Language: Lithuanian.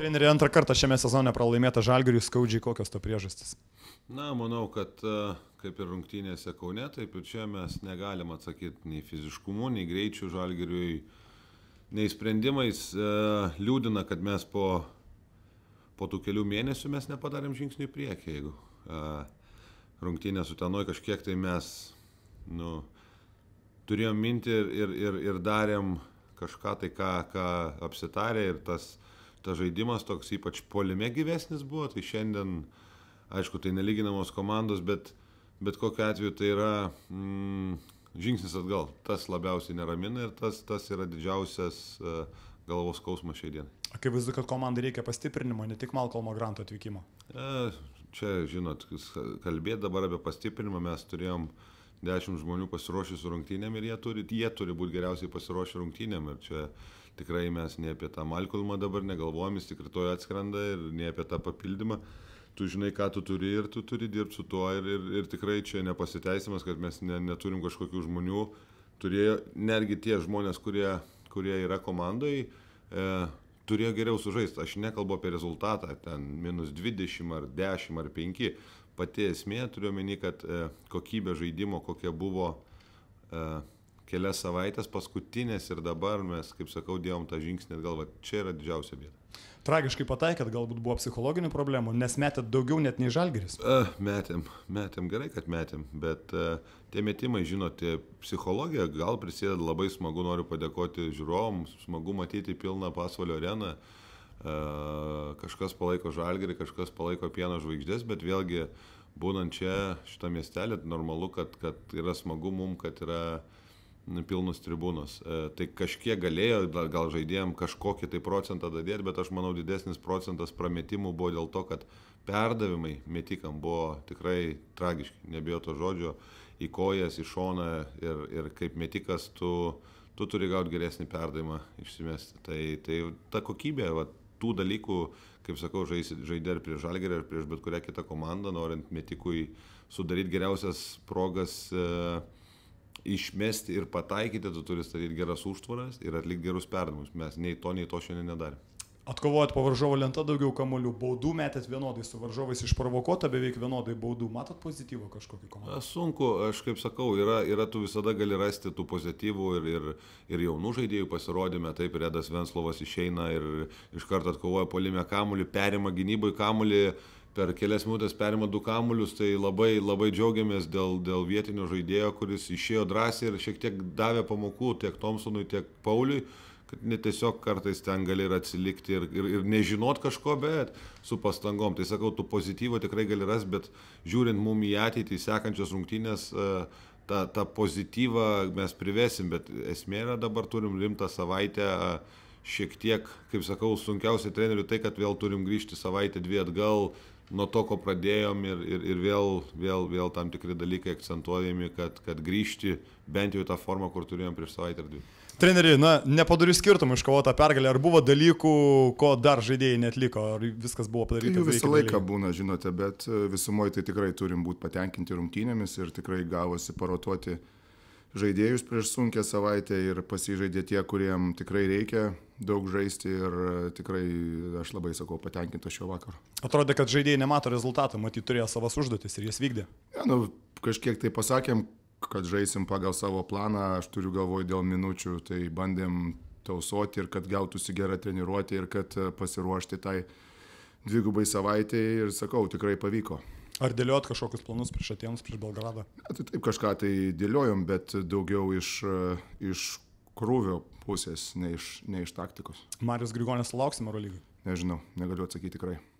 Treneri, antrą kartą šiame sezone pralaimėta Žalgiriui, skaudžiai, kokios to priežastys? Na, manau, kad kaip ir rungtynėse Kaune, taip ir čia mes negalim atsakyti nei fiziškumu, nei greičiu Žalgiriui, nei sprendimais. Liūdina, kad mes po tų kelių mėnesių mes nepadarėm žingsnių į priekį. Jeigu rungtynės Utenoj kažkiek tai mes turėjom mintį ir darėm kažką tai, ką apsitarė, ir tas žaidimas toks ypač puolime gyvesnis buvo. Tai šiandien, aišku, tai nelyginamos komandos, bet kokiu atveju tai yra žingsnis atgal. Tas labiausiai neramina ir tas yra didžiausias galvos skausmas šiai dienai. Akivaizdu, kad komandai reikia pastiprinimo, ne tik Malcolmo Granto atvykimo. Čia, žinot, kalbėti dabar apie pastiprinimą, mes turėjom 10 žmonių pasiruošusių rungtynėm ir jie turi būti geriausiai pasiruošę rungtynėm. Ir čia tikrai mes ne apie tą Malcolmą dabar negalvojam, jis tik rytoj atskrenda, ir ne apie tą papildymą. Tu žinai, ką tu turi, ir tu turi dirbti su tuo, ir tikrai čia nepasiteisimas, kad mes neturim kažkokių žmonių. Turėjo netgi tie žmonės, kurie yra komandai, turėjo geriau sužaisti. Aš nekalbu apie rezultatą, ten -20 ar 10 ar 5. Pati esmė, turiu omeny, kad kokybė žaidimo, kokia buvo kelias savaitės paskutinės, ir dabar mes, kaip sakau, dėjom tą žingsnį atgal. Čia yra didžiausia bėda. Tragiškai pataikėt, galbūt buvo psichologinių problemų, nes metėt daugiau net nei Žalgiris. Metėm, gerai, kad metėm, bet tie metimai, žinote, psichologija gal prisideda, labai smagu, noriu padėkoti žiūrovams, smagu matyti pilną Pasvalio areną, kažkas palaiko Žalgirį, kažkas palaiko Pieno žvaigždės, bet vėlgi, būnant čia, šitą miestelį, normalu, kad yra smagu mum, kad yra pilnus tribūnos. Tai kažkiek galėjo, gal žaidėjom kažkokį tai procentą dadėti, bet aš manau, didesnis procentas prametimų buvo dėl to, kad perdavimai metikam buvo tikrai tragiški, nebijau to žodžio, į kojas, į šoną, ir kaip metikas tu turi gauti geresnį perdavimą išsimesti. Tai ta kokybė, tų dalykų, kaip sakau, žaidė ir prieš Žalgirį, ir prieš bet kurią kitą komandą, norint metikui sudaryti geriausias progas, išmesti ir pataikyti, tu turi statyti geras užtvaras ir atlikti gerus perdavimus. Mes nei to šiandien nedarėm. Atkovojot po varžovo lentą daugiau kamuolių, baudų metėt vienodai su varžovais, išprovokuota beveik vienodai baudų. Matot pozityvą kažkokį komandą? Sunku, aš kaip sakau, yra tu visada gali rasti tų pozityvų ir jaunų žaidėjų pasirodymę. Taip, Redas Venslovas išeina ir iš karto atkovoja puolime kamuolį, perima gynybai kamuolį, per kelias minutės perima 2 kamuolius, tai labai, labai džiaugiamės dėl vietinio žaidėjo, kuris išėjo drąsiai ir šiek tiek davė pamokų tiek Thompsonui, tiek Pauliui, kad ne tiesiog kartais ten gali ir atsilikti ir nežinot kažko, bet su pastangom. Tai sakau, tu pozityvo tikrai gali rasti, bet žiūrint mum į ateitį, sekančias rungtynės, tą pozityvą mes privesim, bet esmė yra, dabar turim rimtą savaitę, šiek tiek, kaip sakau, sunkiausia treneriui tai, kad vėl turim grįžti savaitę 2 atgal nuo to, ko pradėjom, ir vėl tam tikri dalykai akcentuojami, kad grįžti bent jau į tą formą, kur turėjom prieš savaitę ar 2. Treneri, nepadariu skirtumų iškovotą pergalę. Ar buvo dalykų, ko dar žaidėjai netliko? Ar viskas buvo padaryta? Tai visą laiką būna, žinote, bet visumoje tai tikrai turim būti patenkinti rungtynėmis ir tikrai gavosi parotuoti žaidėjus prieš sunkę savaitę ir pasižaidė tie, kuriem tikrai reikia daug žaisti, ir tikrai aš labai sakau patenkintas šio vakaro. Atrodė, kad žaidėjai nemato rezultatų, matyt, turėjo savas užduotis ir jas vykdė. Kažkiek tai pasakėm, kad žaisim pagal savo planą, aš turiu galvoj dėl minučių, tai bandėm tausoti ir kad gautųsi gera treniruotė ir kad pasiruošti tai 2 savaitėj, ir sakau, tikrai pavyko. Ar dėliojot kažkokius planus prieš Atėnus, prieš Belgradą? Tai taip, kažką tai dėliojom, bet daugiau iš krūvio pusės, ne iš taktikos. Marius Grigonis lauksime Eurolygai? Nežinau, negaliu atsakyti tikrai.